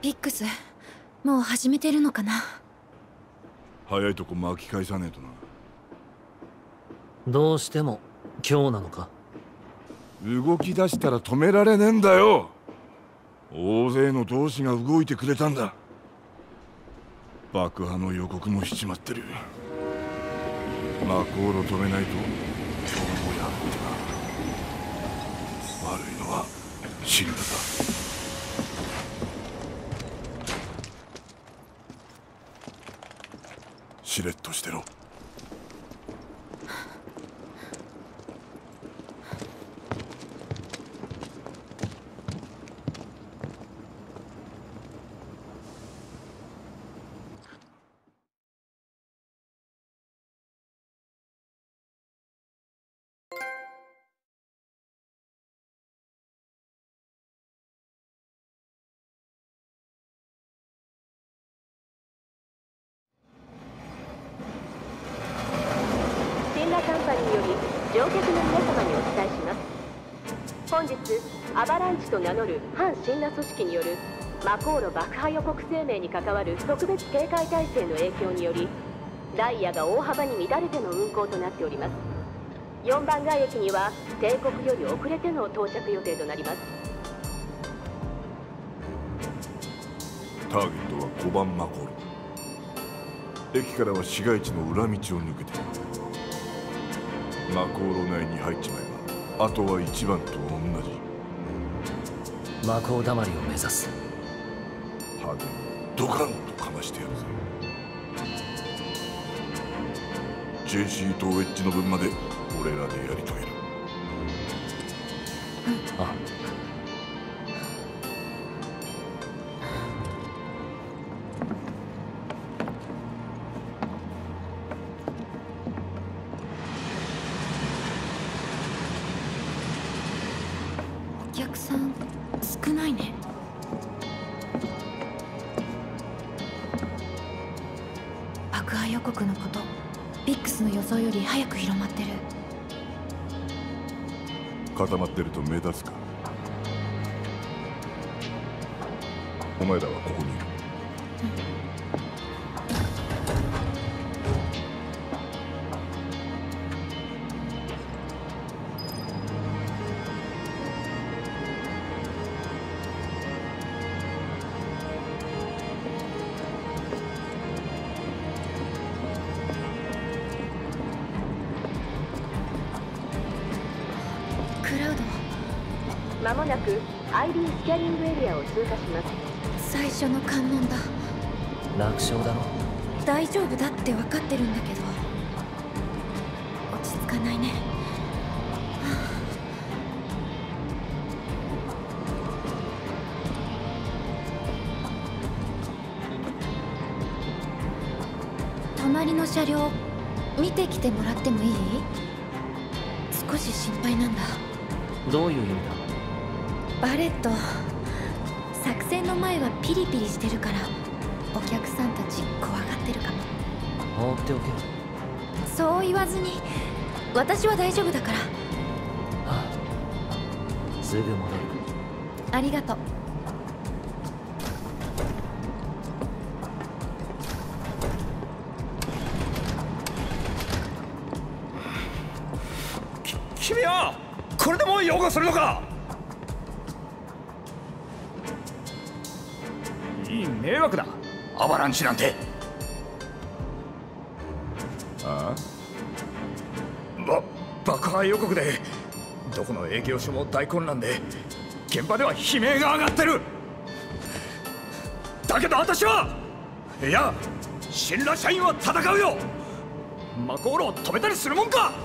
ピックス、もう始めてるのかな。 早いとこ巻き返さねえとな。 どうしても今日なのか。 動き出したら止められねえんだよ。大勢の同志が動いてくれたんだ。爆破の予告もしちまってる。マコールを止めないと今日もやってな。悪いのはシンラだ。しれっとしてろ。 カンパニーより乗客の皆様にお伝えします。本日アバランチと名乗る反神羅組織によるマコーロ爆破予告声明に関わる特別警戒態勢の影響により、ダイヤが大幅に乱れての運行となっております。4番街駅には定刻より遅れての到着予定となります。 ターゲットは5番マコール。駅からは市街地の裏道を抜けてマコーロ内に入っちまえば、あとは1番と同じ。 魔法だまりを目指す。 派手にドカンとかましてやるぜ。JC とウェッジの分まで俺らでやり遂げる。 あ、 お客さん少ないね。爆破予告のことビックスの予想より早く広まってる。 固まってると目立つか。お前らはここにいる。 クラウド、 まもなく ID スキャリングエリアを通過します。 最初の関門だ。 楽勝だろ。 大丈夫だって分かってるんだけど落ち着かないね。隣の車両見てきてもらってもいい？少し心配なんだ。 どういう意味だ。 バレット、作戦の前はピリピリしてるからお客さんたち怖がってるかも。 放っておけ。 そう言わずに、私は大丈夫だから。 ああ、すぐ戻る。 ありがとう。 君はこれでも擁護するのか。いい迷惑だ、アバランチなんて。 あ爆破予告でどこの営業所も大混乱で現場では悲鳴が上がってる。だけど私はいや、神羅社員は戦うよ。マコールを止めたりするもんか。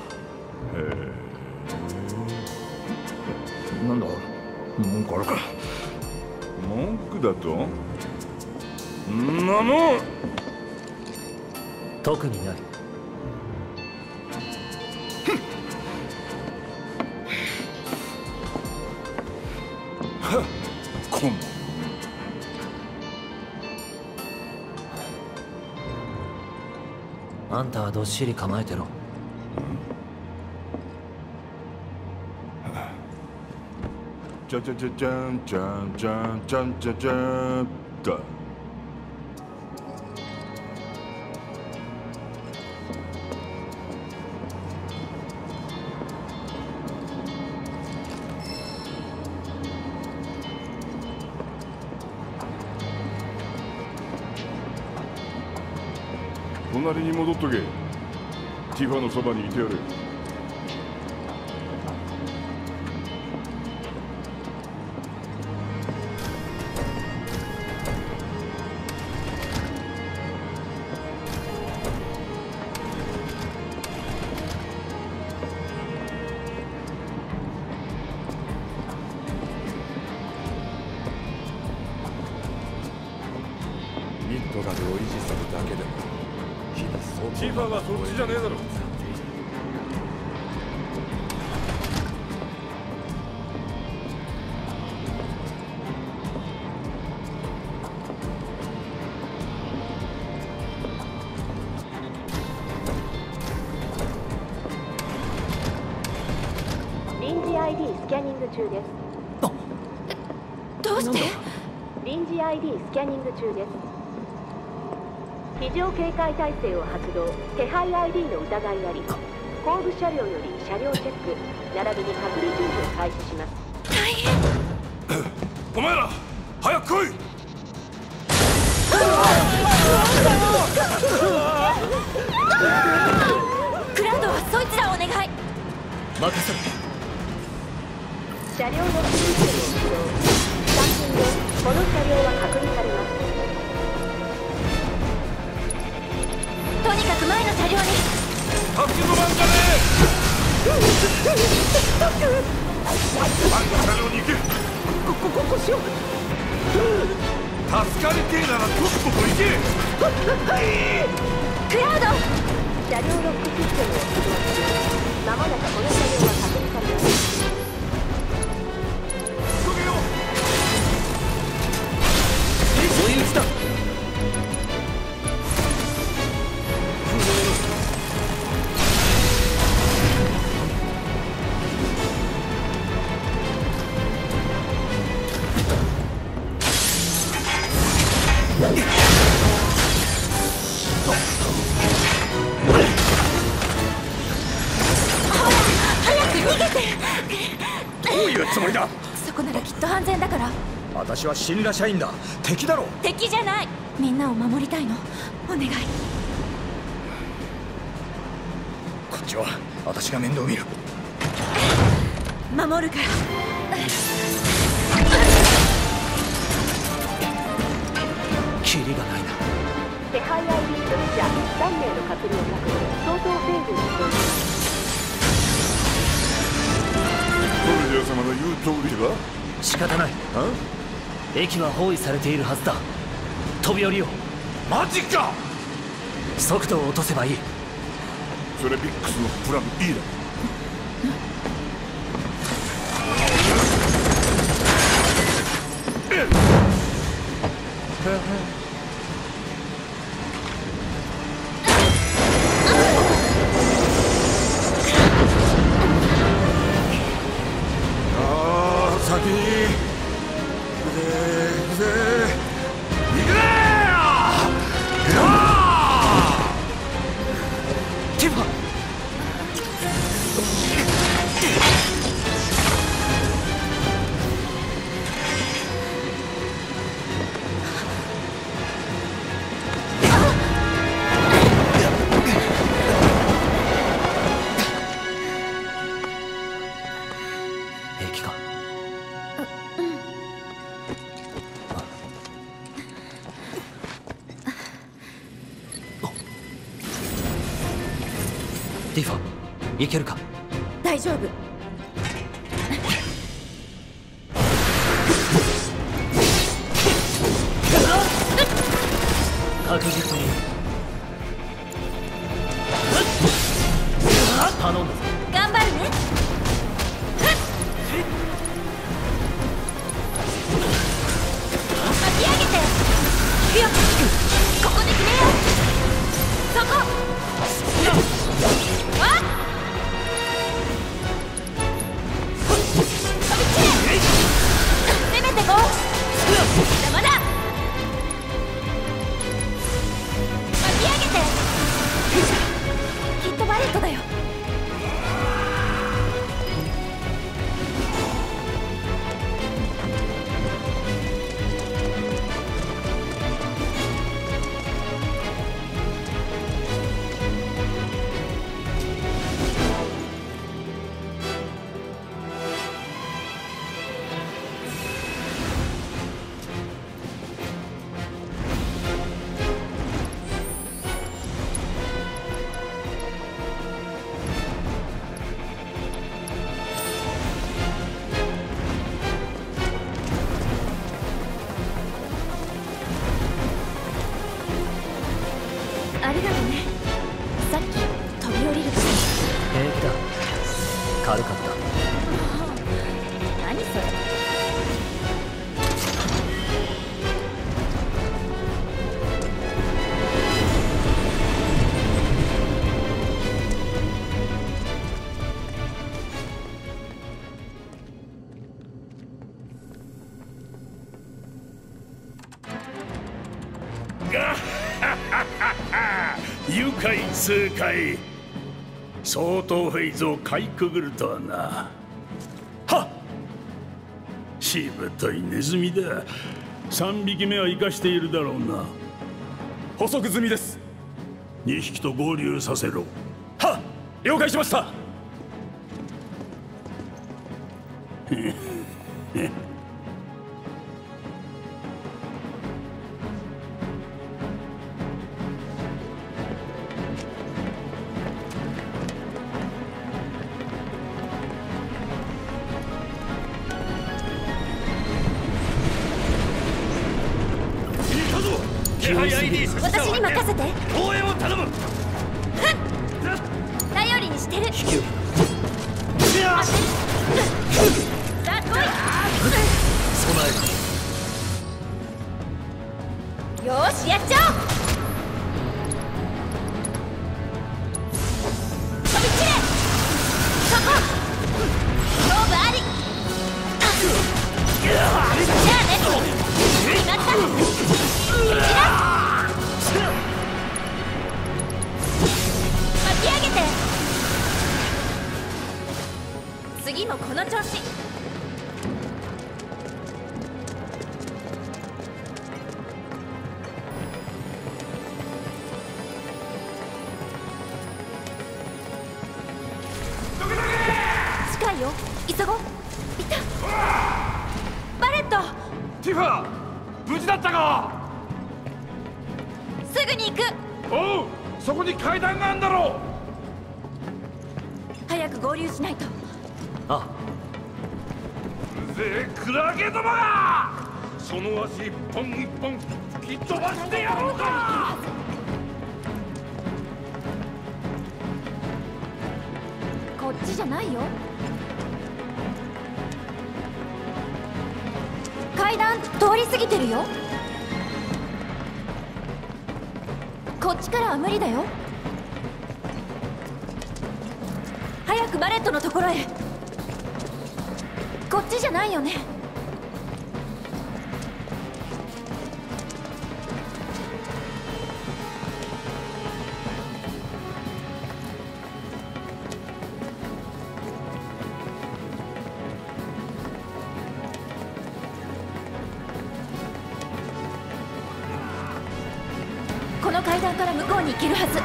なんだ、文句あるか。 文句だと？んなもん特にない。 こんあんたはどっしり構えてろ。 じゃじゃじゃじゃんじゃんじゃんじゃんじゃんじゃん。 った。隣に戻っとけ。ティファのそばにいてやる。 ミッドガルを維持するだけでもティファはそっちじゃねえだろ。 臨時 ID スキャニング中です。 どうして？ 臨時 ID スキャニング中です。非常警戒態勢を発動。手配 ID の疑いあり。後部車両より車両チェック並びに隔離準備を開始します。 大変。 お前ら早く来い。 クラウドはそいつらをお願い。 任せろ。 車両のシステムを起動。最近でこの車両は確認されます。 とにかく前の車両に。 立ち止まんじゃねえ。前の車両に行け。 こしよう。 助かりてえならとっとと行け。 クラウド。 車両ロックシステムを起動中。まもなくこの車両は確認されます。 急げよ。 追い打ちだ。 どういうつもりだ。 そこならきっと安全だから。 私は神羅社員だ。敵だろ。 敵じゃない。みんなを守りたいの。お願い。 こっちは私が面倒見る。 守るから。 キリがないな。 手配 ID 所持者3名の確認を確認。相当フェーズに移動します。 ソルジャー様の言う通りは仕方ない。駅は包囲されているはずだ。飛び降りよう。 マジか。 速度を落とせばいい。 それビックスのプラン B だ。先に行くぜ行くぜ。 ティファ。平気か。ティファ、いけるか。 大丈夫。 確実に頼んだぞ。 頑張るね。巻き上げて。行くよ。ここで決めよう。そこ。あっ。飛び切れ。攻めてこう。まだまだ。 軽かった。 何それ。 愉快痛快。相当フェイズをかいくぐるとはな。はっ、しぶといネズミだ。3匹目は生かしているだろうな。 捕捉済みです。 2匹と合流させろ。 はっ、了解しました。 私に任せて。 応援を頼む。 頼りにしてる。 引き受けさあ来い。 備える。 よーし、やっちゃおう。飛び散れ。そこ。勝負あり。じゃあね。決まった。蹴散ら巻き上げて。次もこの調子。近いよ、急ごう。いた。バレット。 ティファ、無事だったか。 すぐに行く。 おう、そこに階段があるんだろう。 早く合流しないと。 あうぜえクラゲどもが。その足一本一本吹き飛ばしてやろうか。 こっちじゃないよ。階段通り過ぎてるよ。こっちからは無理だよ。早くバレットのところへ。こっちじゃないよね。この階段から向こうに行けるはず。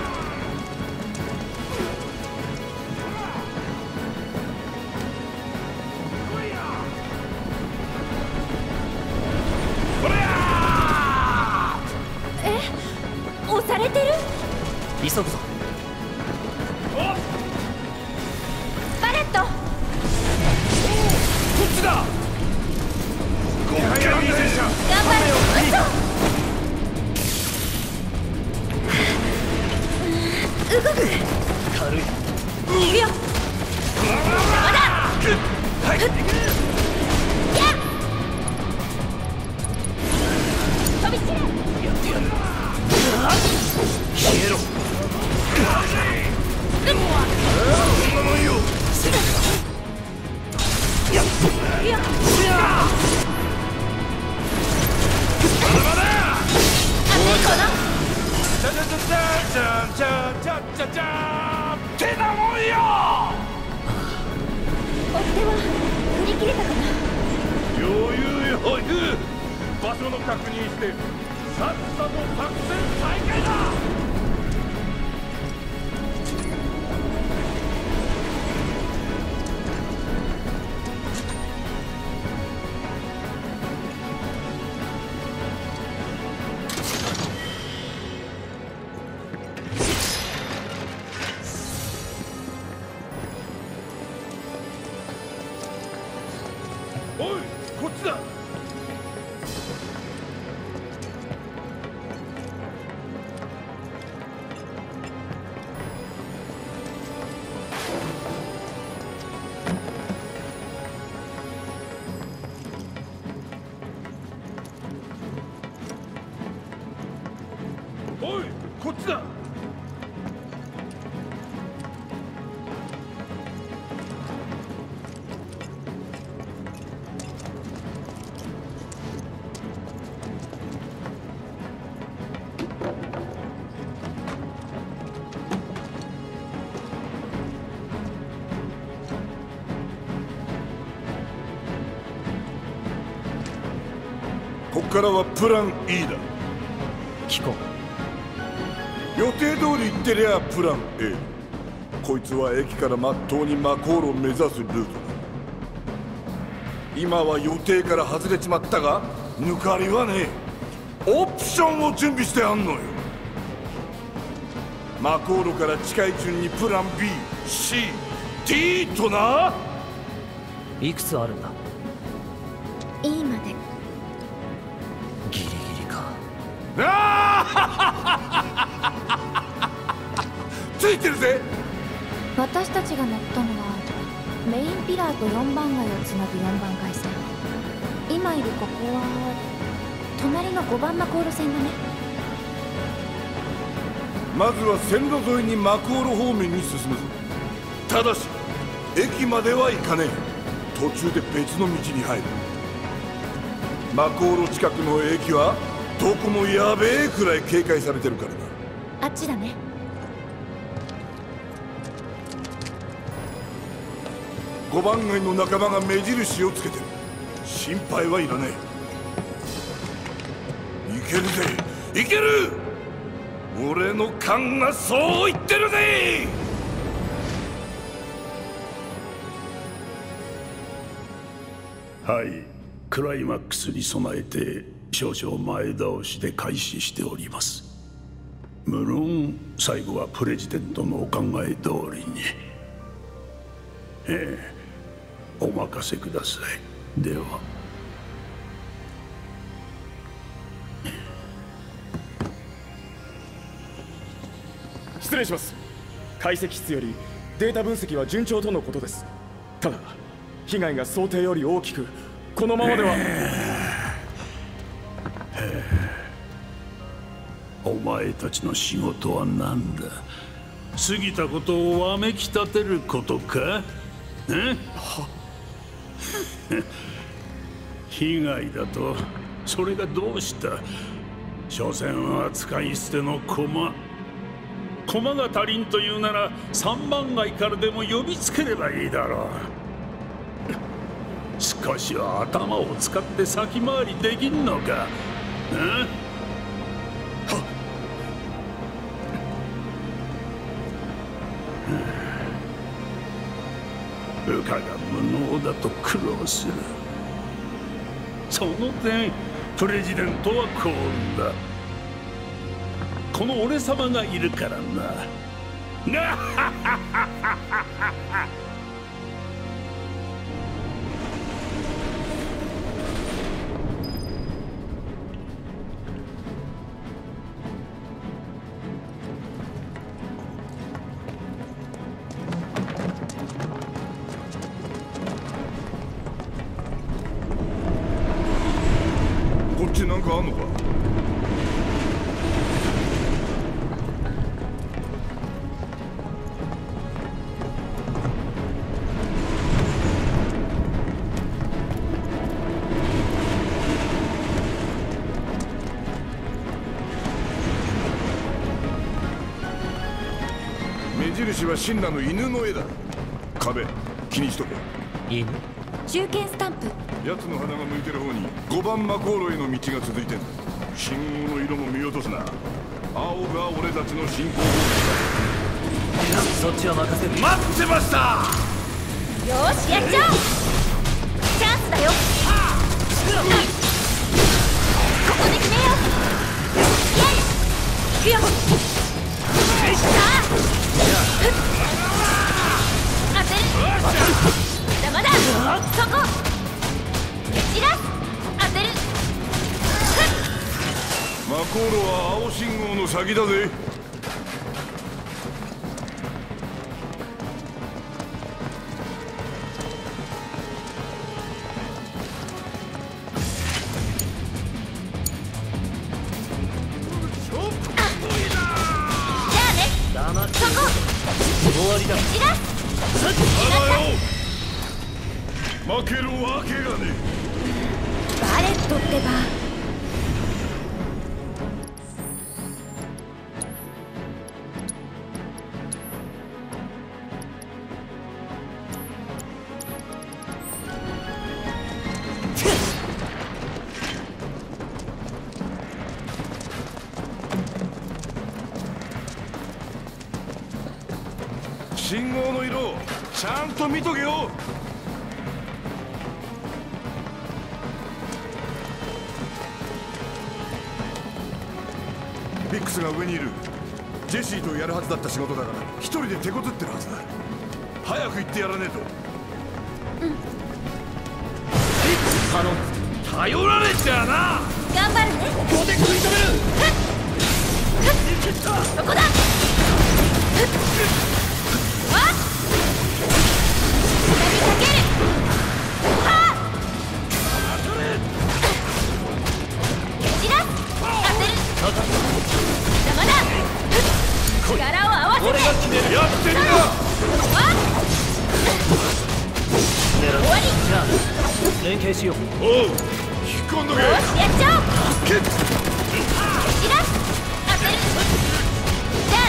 押されてる。 急ぐぞ。 バレット。 こっちだ。今回は戦車。 頑張れ。動く。 軽い。 行くよ。まだ。 はい。 やっ。飛び散れ。 やってやる。消えろ。 そんなもんよ。 いくよ。 まだまだ。 あと一個な。 じゃじゃじゃじゃじゃじゃじゃじゃってなもんよ。 追っ手は振り切れたかな。 余裕余裕。場所の確認してさっさと作戦再開だ。おい、こっちだ。 こっからはプラン E だ。 聞こ予定通り行ってりゃプラン A。 こいつは駅からまっとうにマコールを目指すルートだ。今は予定から外れちまったが抜かりはねえ。オプションを準備してあんのよ。マコールから近い順にプラン B、C、D とな。 う。いくつあるんだ。 E まで。 ギリギリか。 ついてるぜ。 私たちが乗ったのはメインピラーと4番街をつなぐ4番街線。今いるここは隣の5番マコール線だね。 まずは線路沿いにマコール方面に進むぞ。ただし駅までは行かねえ。途中で別の道に入る。マコール近くの駅はどこもやべえくらい警戒されてるからな。 あっちだね。 5番街の仲間が目印をつけてる。心配はいらねえ。いけるぜ、いける。俺の勘がそう言ってるぜ。 はい、クライマックスに備えて少々前倒しで開始しております。無論最後はプレジデントのお考え通りに。お任せください。では。 失礼します。解析室よりデータ分析は順調とのことです。ただ被害が想定より大きく、このままでは。 お前たちの仕事は何だ。過ぎたことをわめきたてることか。被害だとそれがどうした。所詮は使い捨ての駒が足りんというなら3番街からでも呼びつければいいだろう。少しは頭を使って先回りできんのか。部下が無能だと苦労する。その点プレジデントは幸運だ。この俺様がいるからな。 こっちなんかあんのか。目印は神羅の犬の絵だ。壁気にしとけ。 犬。 中堅スタンプ。 奴の鼻が向いてる方に5番マコールへの道が続いてんだ。信号の色も見落とすな。青が俺たちの進行方そっちは任せる。 向だ。待ってました。 よしやっちゃおう。チャンスだよ。ここで決めよう。イエイ。行くよ。さあ当てる。まだそこ。蹴散らす。当てる。 マコールは青信号の先だぜ。 終わりだ。 負けるわけがねえ。 バレットってば。 毛の色ちゃんと見とけよ。ビックスが上にいる。ジェシーとやるはずだった仕事だから一人で手こずってるはずだ。早く行ってやらねえと。 頼む。 頼られちゃあな。 頑張るね。 ここで食い止める。 そこだ。わっ下にかける。はっ蹴散らす。当てる。邪魔だ。力を合わせて。 俺が決める。 やってみな。 わっ狙う。 終わり。 じゃあ連携しよう。 おう、引っ込んどけ。 よしやっちゃおう。 蹴っ蹴散らす。当てる。じゃあね。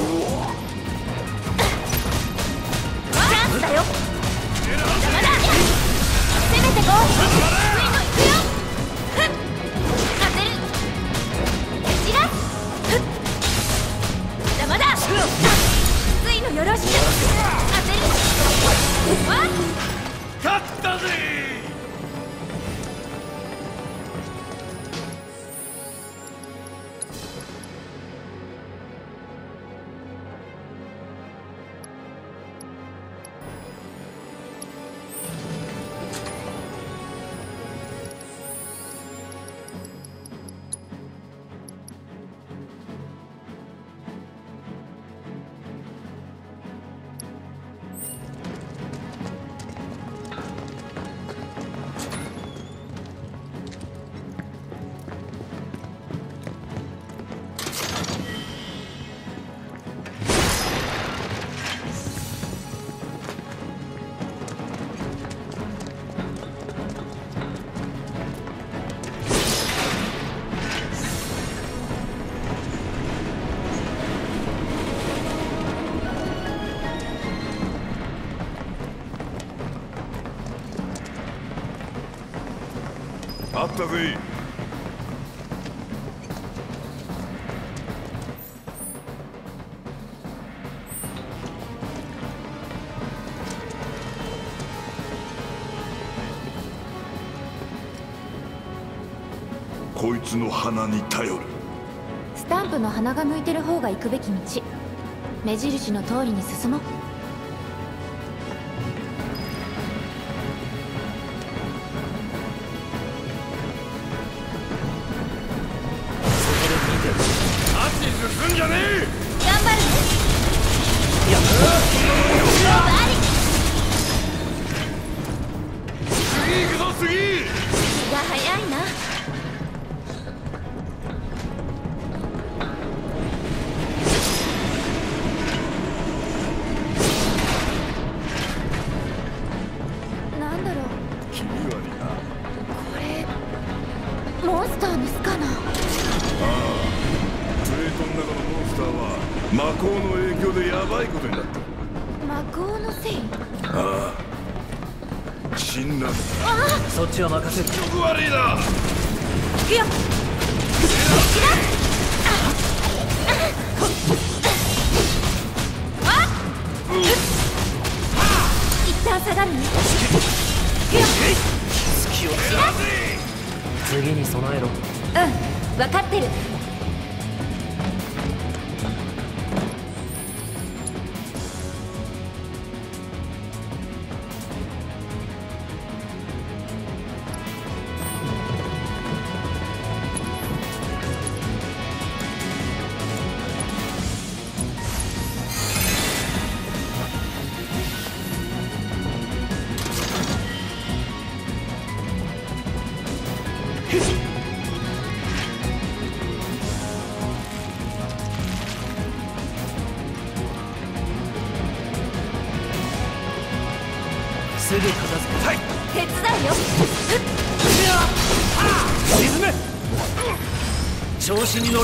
チャンスだよ。邪魔だ。攻めてこう。スイの行くよ。ふっ当てる。蹴散らす。ふっ邪魔だ。スイのよろしく。当てる。わっ勝ったぜ。あったぜ。こいつの鼻に頼る。 スタンプの鼻が向いてる方が行くべき道。目印の通りに進もう。 進んじゃねえ。 頑張るね。 いや勝負あり。 次行くぞ次。 気が早いな。なんだろう。 気味悪いな。 これモンスターの巣かな。 プレートの中のモンスターは魔法の影響でヤバいことになった。 魔法のせい。 ああ、死んだ。 そっちは任せる。 気色悪いな。 行くよ。一旦下がるね。行くよ。 隙を次に備えろ。 うん、分かってる。 すぐ片付けたい。 手伝うよ。 沈め。調子に乗る。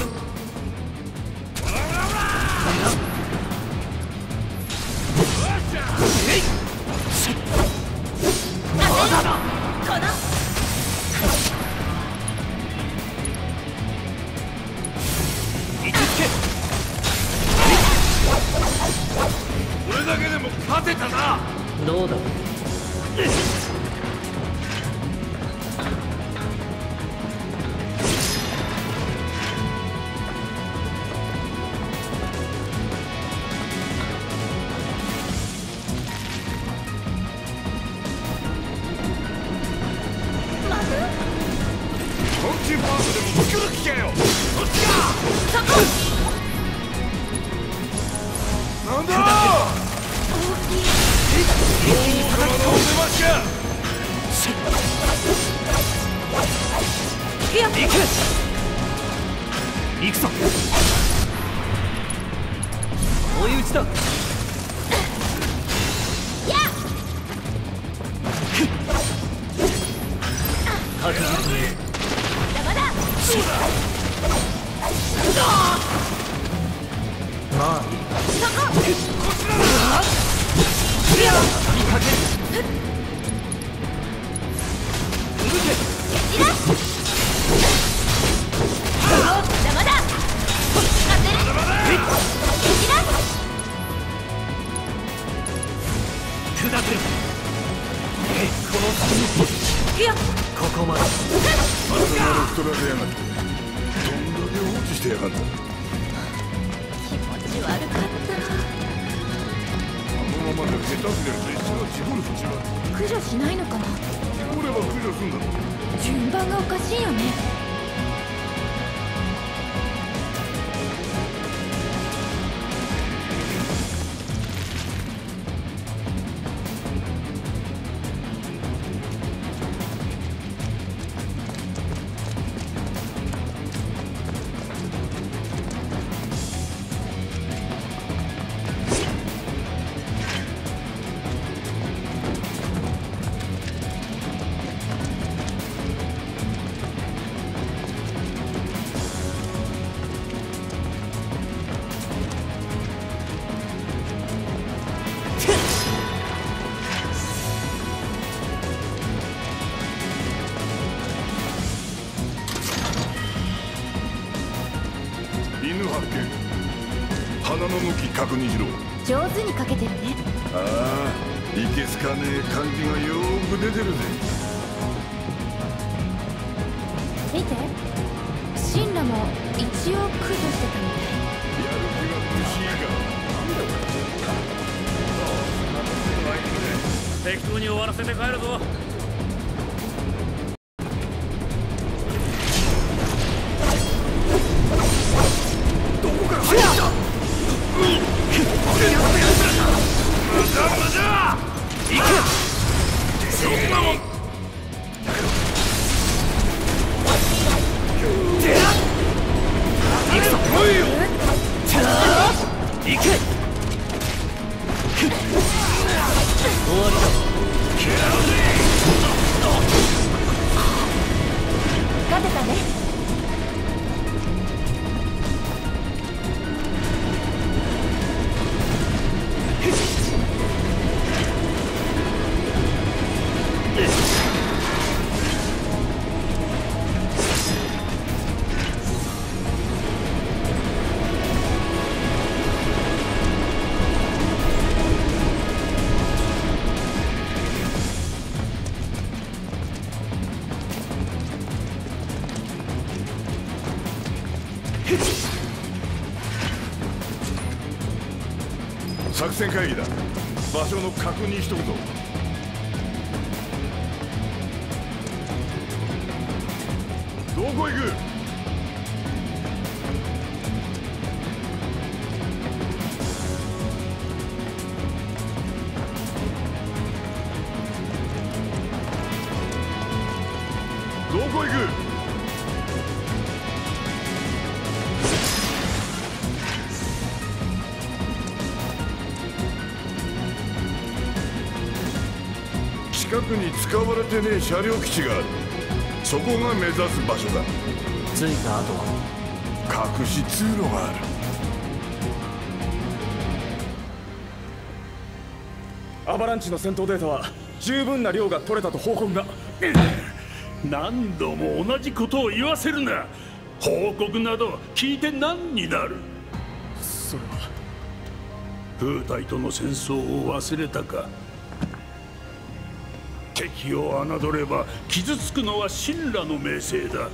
俺だけでも行くぞ。追い打ちだ。確実に邪魔だ。 まあいい。 こちらだ。 畳みかける。動け。 いらっ。邪魔だ。当てる。いらっ。 砕く。この先にここまで。 頭の太らせやがってどんだけ放置してやがんだ。 気持ち悪かった。 あのままで下手すりゃ列車が事故る道は駆除しないのかな。 事故れば駆除すんだろ。 順番がおかしいよね。 犬発見。鼻の向き確認しろ。 上手にかけてるね。 ああ、いけすかねえ感じがよーく出てるぜ。 見て、シンラも一応駆除してたみたい。 やる気が欲しいか。 適当に終わらせて帰るぞ。 勝てたね。 作戦会議だ。場所の確認しとくぞ。どこ行く？どこ行く？近くに使われてねえ車両基地がある。そこが目指す場所だ。 着いた後は隠し通路がある。 アバランチの戦闘データは十分な量が取れたと報告が。 何度も同じことを言わせるな。報告など聞いて何になる。 それは風体との戦争を忘れたか。 敵を侮れば傷つくのは神羅の名声だ。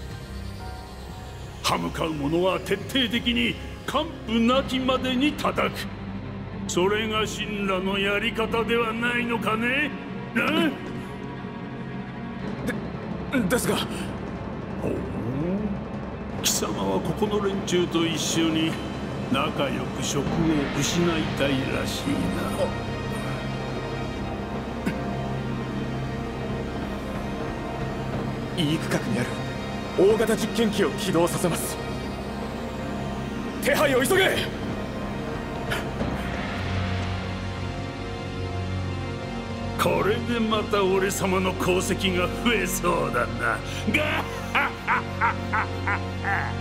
歯向かう者は徹底的に完膚なきまでに叩く。それが神羅のやり方ではないのかね。 ですが、 ほう、貴様はここの連中と一緒に仲良く職を失いたいらしいな。 いい区画にある大型実験機を起動させます。手配を急げ。 これでまた俺様の功績が増えそうだな。ガッハッハッハッハッハ。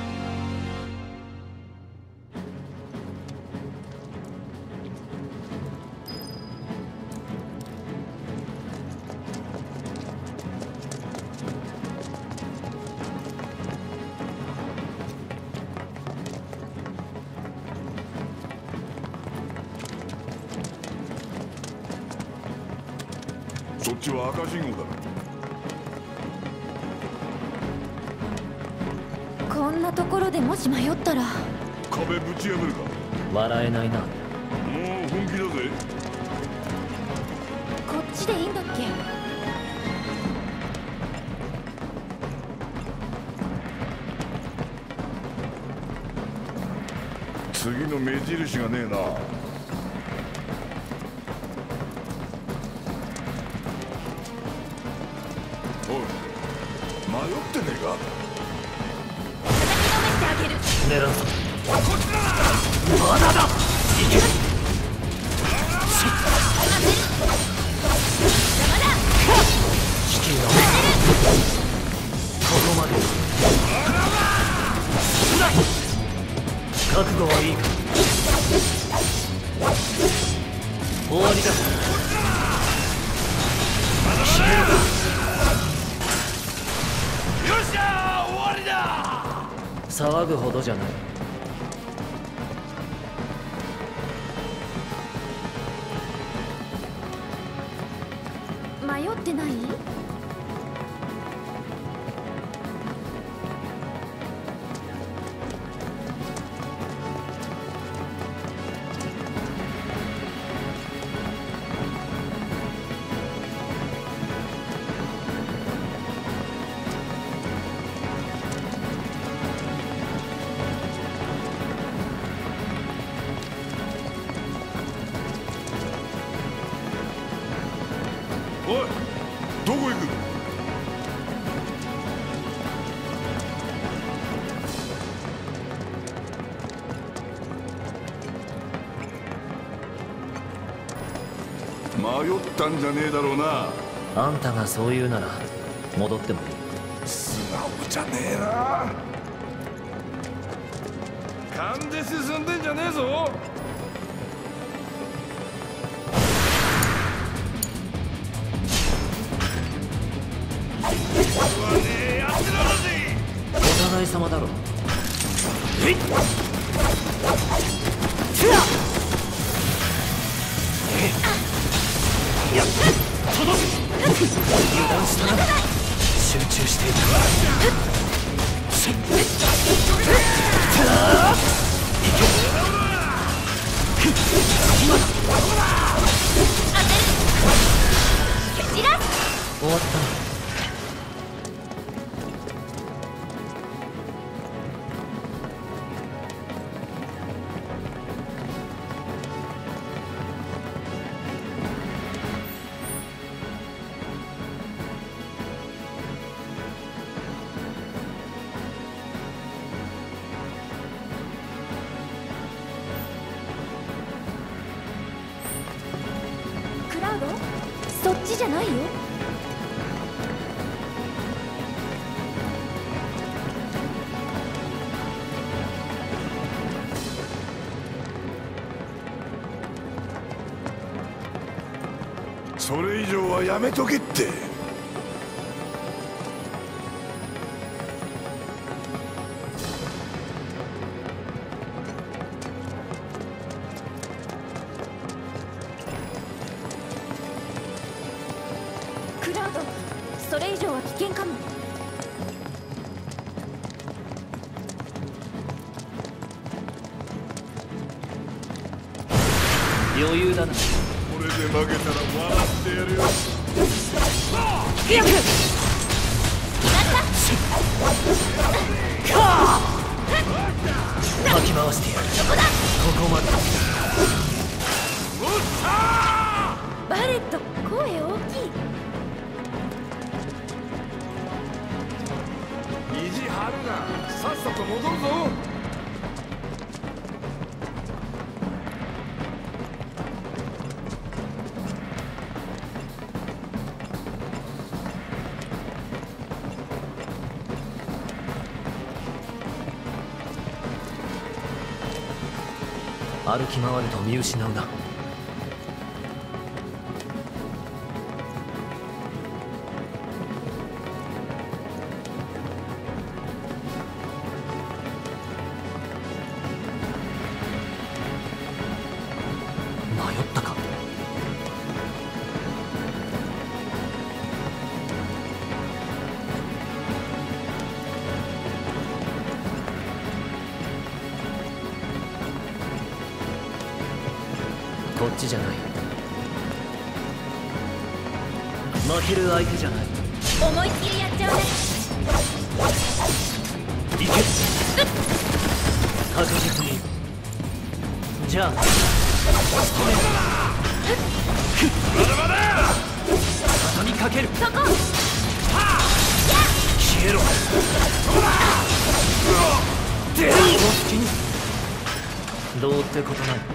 そっちは赤信号だ。 こんなところでもし迷ったら壁ぶち破るか。 笑えないな。 もう本気だぜ。 こっちでいいんだっけ？ 次の目印がねえな。おい、迷ってねえか。 狙うぞ。 こっちだ。 まだだ。いけ。地球のここまで。覚悟はいいか。終わりだ。決めろ。 よっしゃー、終わりだ。 騒ぐほどじゃない。 迷ってない？ おい、どこ行く？迷ったんじゃねえだろうな。 あんたがそう言うなら戻ってもいい。 素直じゃねえな。勘で進んでんじゃねえぞ。 お互い様だろ。いや、届く。油断したな。集中していた。今だ。終わった。 クラウド？そっちじゃないよ。 それ以上はやめとけって。 ラウド、それ以上は危険かも。 余裕だな。 これで負けたら笑ってやるよ。 行く。かき回してやる。ここまで。 バレット、声大きい。 意地張るな、さっさと戻るぞ。 歩き回ると見失うな。迷ったか。こっちじゃない。負ける相手じゃない。 思いっきりやっちゃうね。 いけ。確実に。じゃあ畳みかける。 そこ。 消えろ。出る。この隙にどうってことない。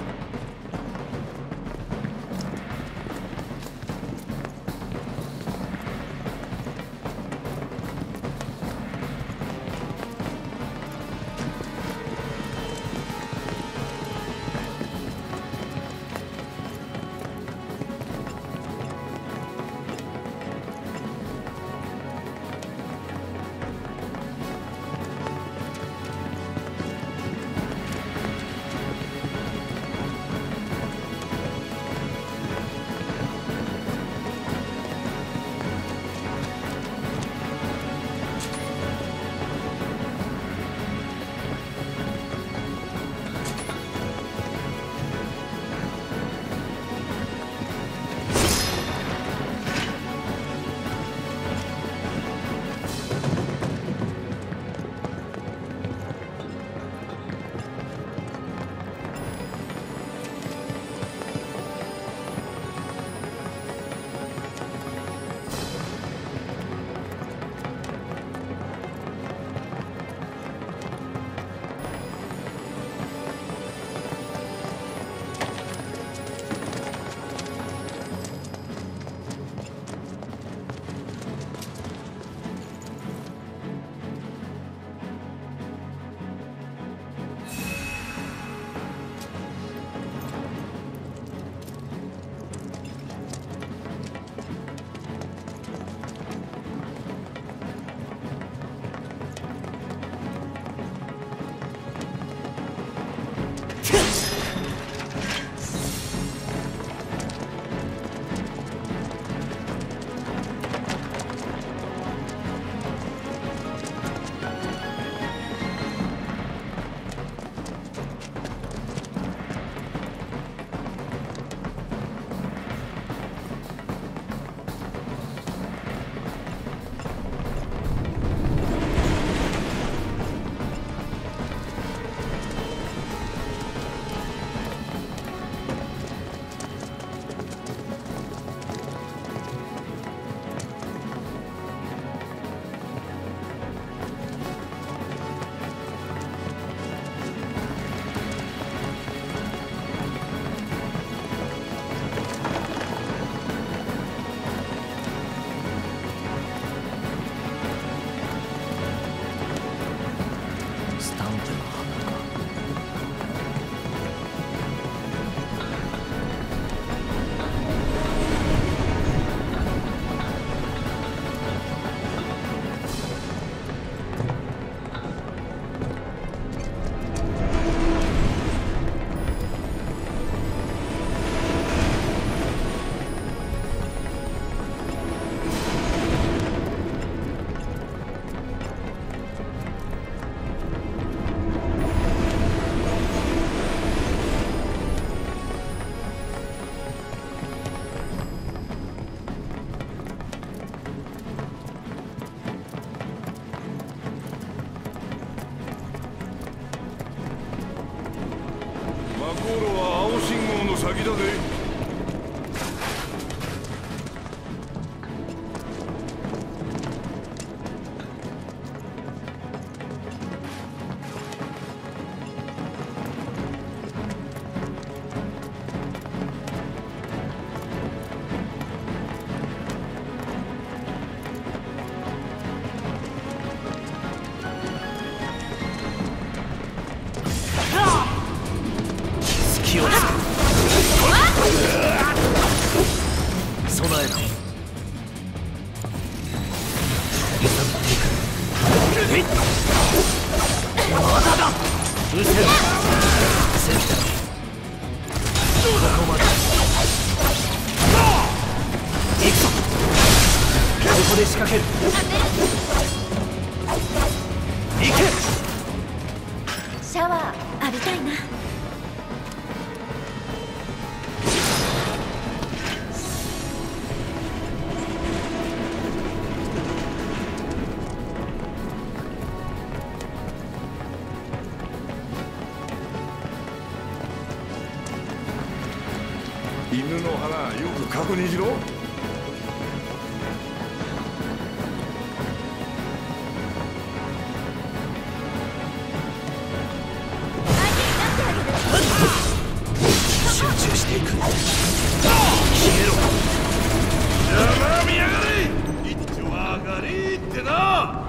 路は青信号の先だぜ。 シャワー浴びたいな。 犬の鼻よく確認しろ。 集中していく。消えろ。 やらみやがれ。一丁上がりってな。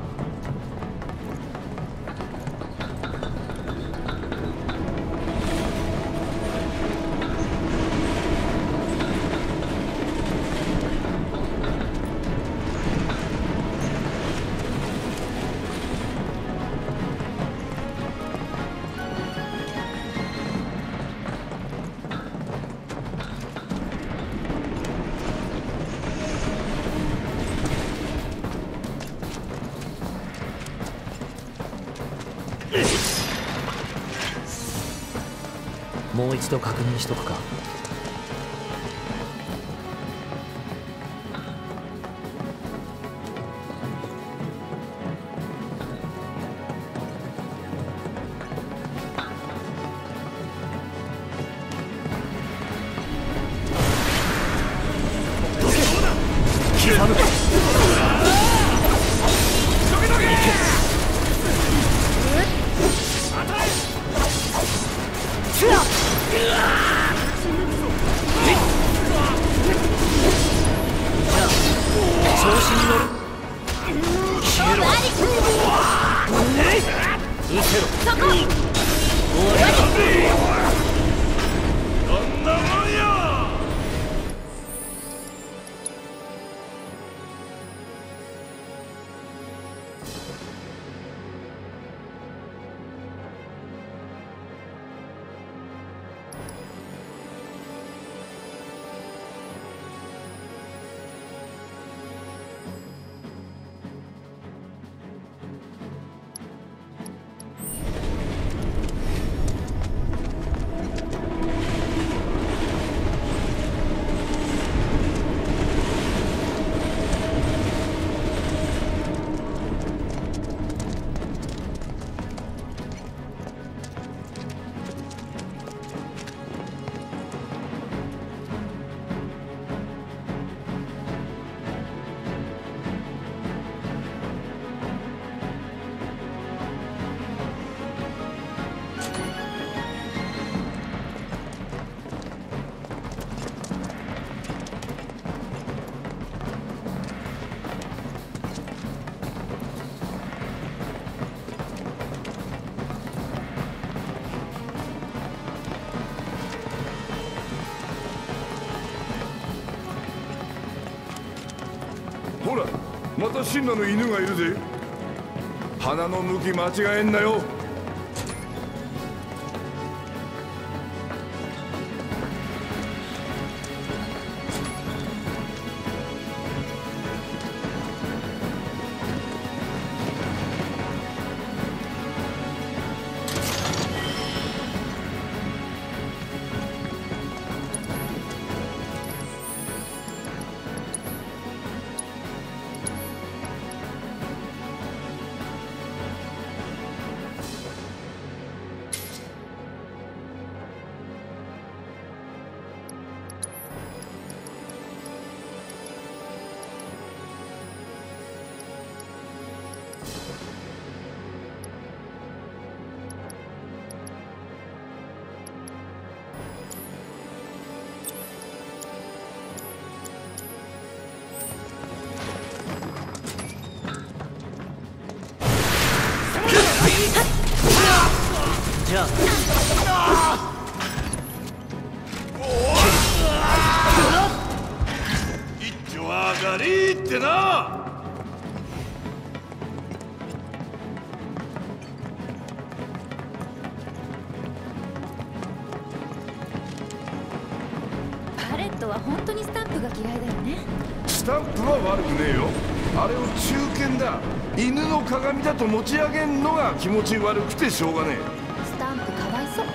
もう一度確認しとくか。刻むか。調子に乗る。消えろ。失せろ。 そこ。 終わりだ。 どんなもんや。ほら、またシンナの犬がいるぜ。鼻の向き間違えんなよ。 じゃあ一丁上がりってな。 パレットは本当にスタンプが嫌いだよね。 スタンプは悪くねえよ。あれを中堅だ、犬の鏡だと持ち上げんのが気持ち悪くてしょうがねえ。 スタンプかわいそう。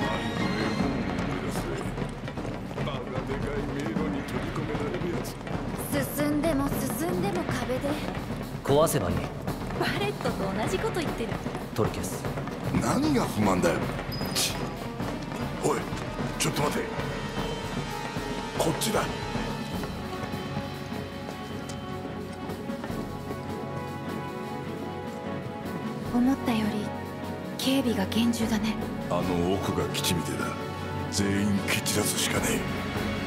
バカでかい迷路に閉じ込められるやつ。 進んでも進んでも壁で。 壊せばいい。 パレットと同じこと言ってる。 取り消す。 何が不満だよ。おい、ちょっと待て。こっちだ。 思ったより警備が厳重だね。 あの奥が基地みてえだ。全員蹴散らすしかねえ。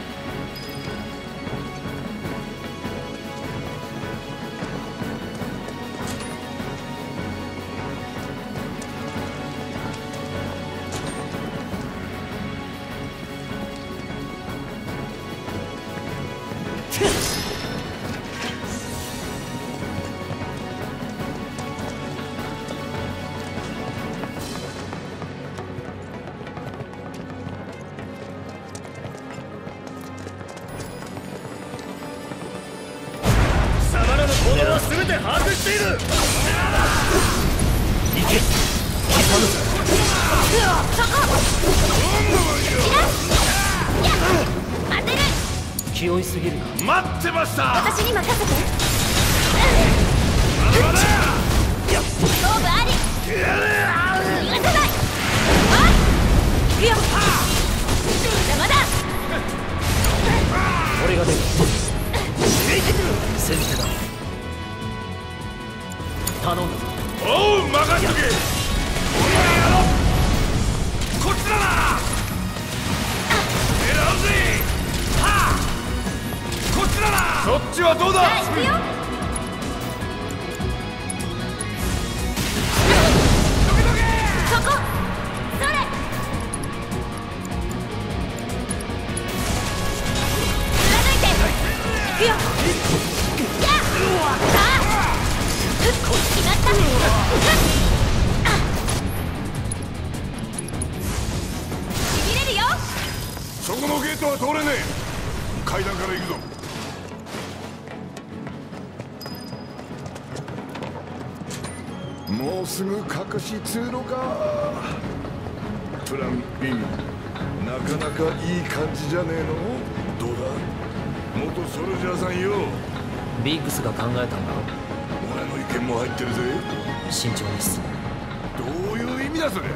全て把握している。 行け。刻むぞ。 当てる。 気負いすぎるな。 待ってました。 私に任せて。 まだ勝負あり。逃がさない。行くよ。邪魔だ。 俺が出る。先手だ。頼んだぞ。 おう、任せとけ。こっちだな。狙うぜ。はあ、こっちだな。そっちはどうだ。 行くよ。そこ。それ。貫いて。行くよ。やっ。さあ。決まった。しびれるよ。 そこのゲートは通れねえ。階段から行くぞ。もうすぐ隠し通路か。プラン B、 なかなかいい感じじゃねえの。どうだ、元ソルジャーさんよ。 ビッグスが考えたんだろ。 俺の意見も入ってるぜ。 慎重に進む。 どういう意味だそれ。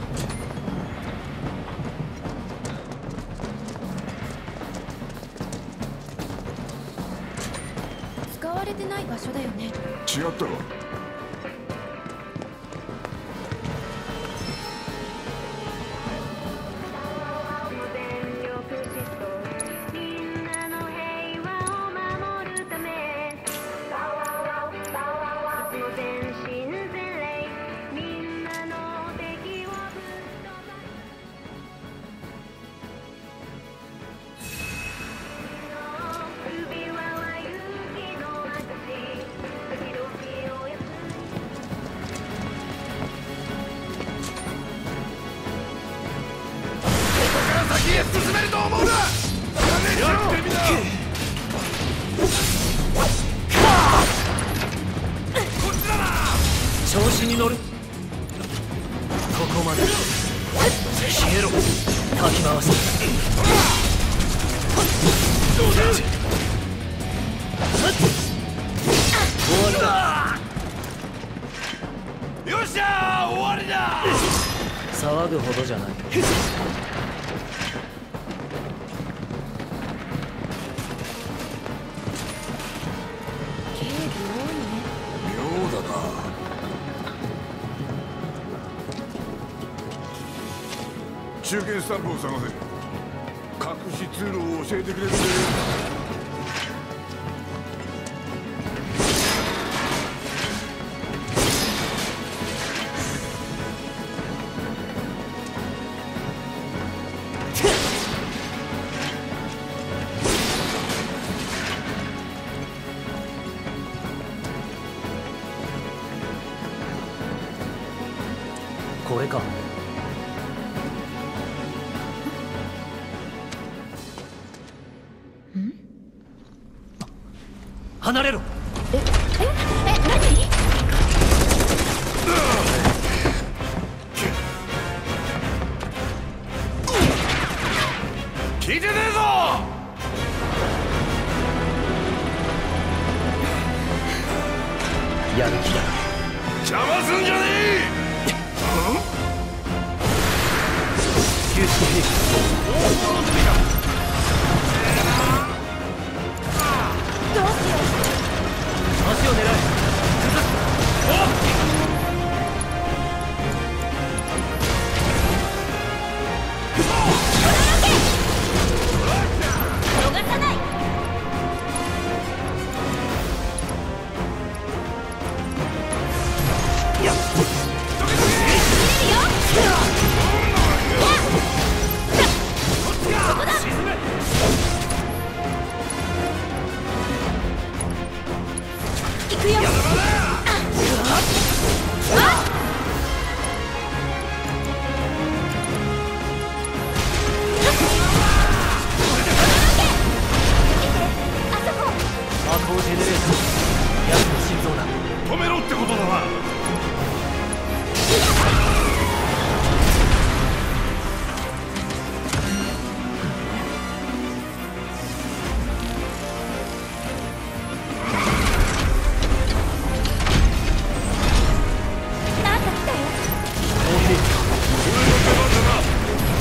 使われてない場所だよね。 違ったろ。進めると思うな。やってみな。こっちだな。 調子に乗る。ここまで。消えろ。かき回す。 どうだ。 終わりだ。 よっしゃー、終わりだ。 騒ぐほどじゃない。 中堅スタンプを探せ。隠し通路を教えてくれるぜ。 これか。離れろ。 何？ 聞いてねえぞ。 やる気だ。 邪魔すんじゃねえ。 吸収兵器。 どうしよ足を狙え。崩す。 う。逃さない。行くよ。 アコージェネレーター。奴の心臓だ。 止めろってことだな。 なんか来たよ。 砲兵器。 俺の出番だな。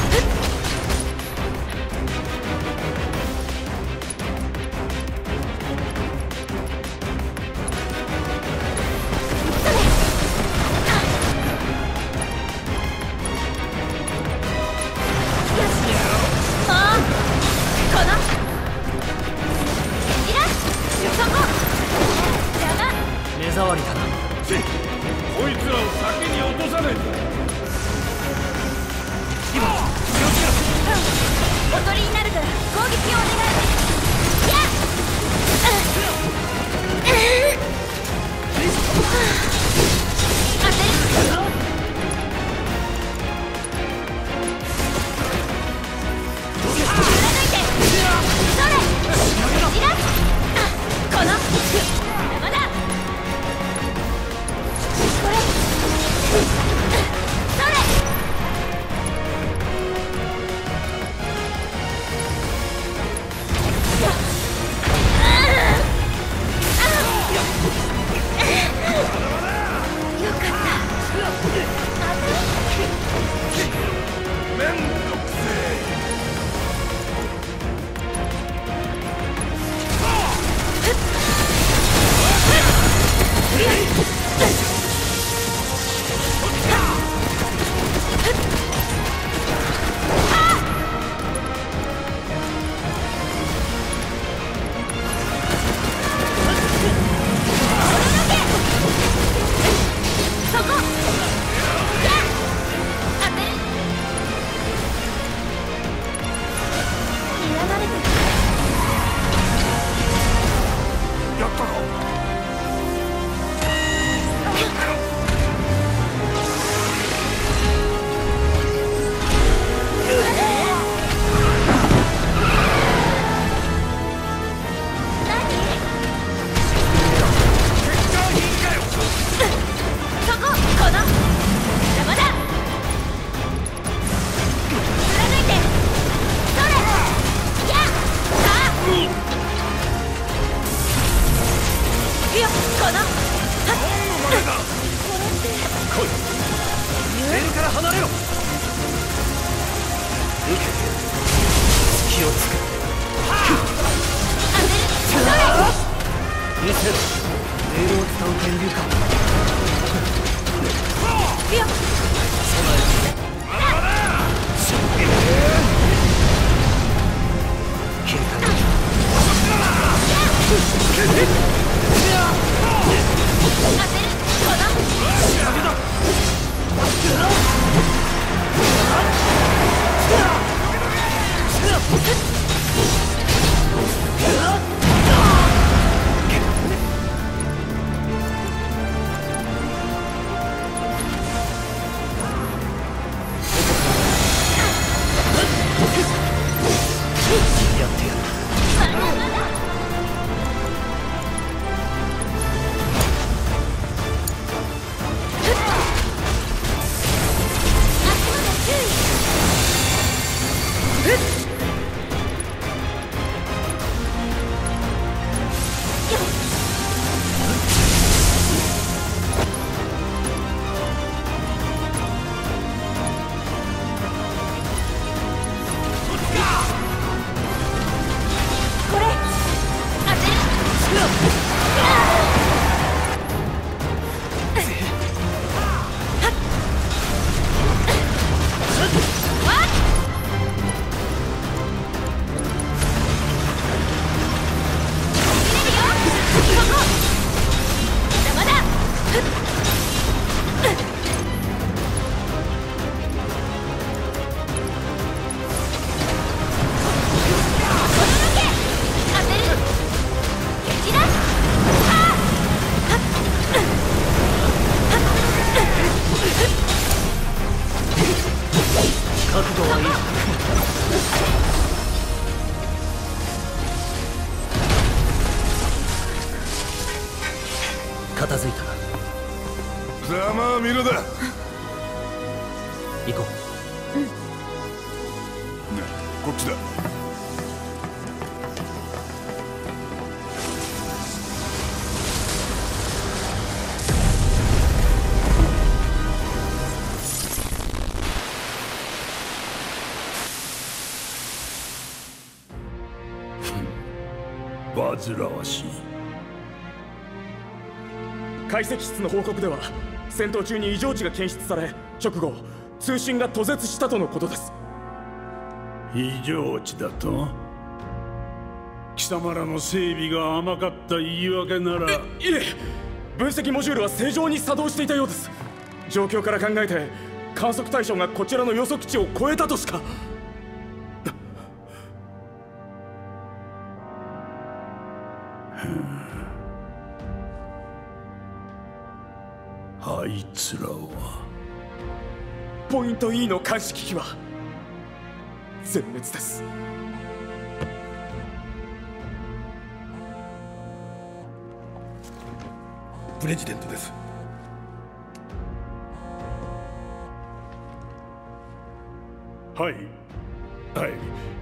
目障りだな。 こいつらを先に落とさねえと。 おとりになるから攻撃をお願い。やっ当てる。貫いて。それ。じらす。この山だ。これ。それ。よかった。 めんどくせえ。 そこ。やっ当てる。睨まれてる。 やったか。 そこ。この山だ。貫いて。それ。やっさあ。行くよ。この上から離れろ。受けてやる。隙をつく。 当てる。それ。 見せろ。レールを使う天竜か。 行くよ。 切り替え。 当てる。こ片付いた。 ざまあみろだ。 行こう。 ね、こっちだ。 煩わしい。 解析室の報告では戦闘中に異常値が検出され、直後通信が途絶したとのことです。 異常値だと？貴様らの整備が甘かった言い訳なら。 いえ、分析モジュールは正常に作動していたようです。状況から考えて観測対象がこちらの予測値を超えたとしか。 あいつらはポイント E の監視機器は全滅です。 プレジデントです。 はいはい、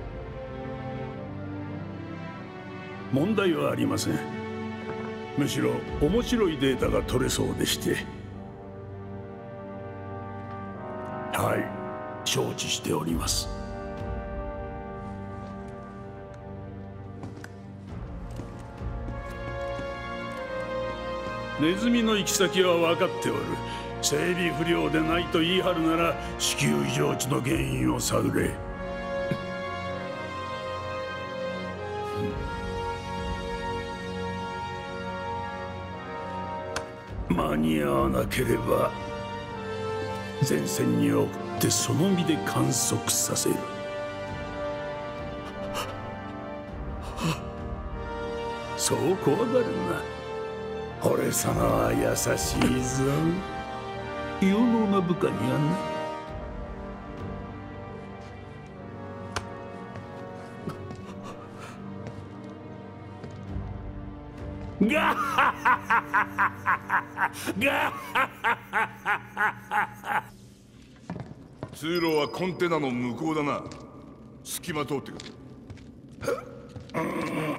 問題はありません。むしろ面白いデータが取れそうでして。はい、承知しております。ネズミの行き先は分かっておる。整備不良でないと言い張るなら子宮異常値の原因を探れ。間に合わなければ前線に送ってその身で観測させる。そう怖がるな。俺様は優しいぞ。有能な部下にはな。ガッハハハハガッハハハ。 通路はコンテナの向こうだな。隙間通ってくる。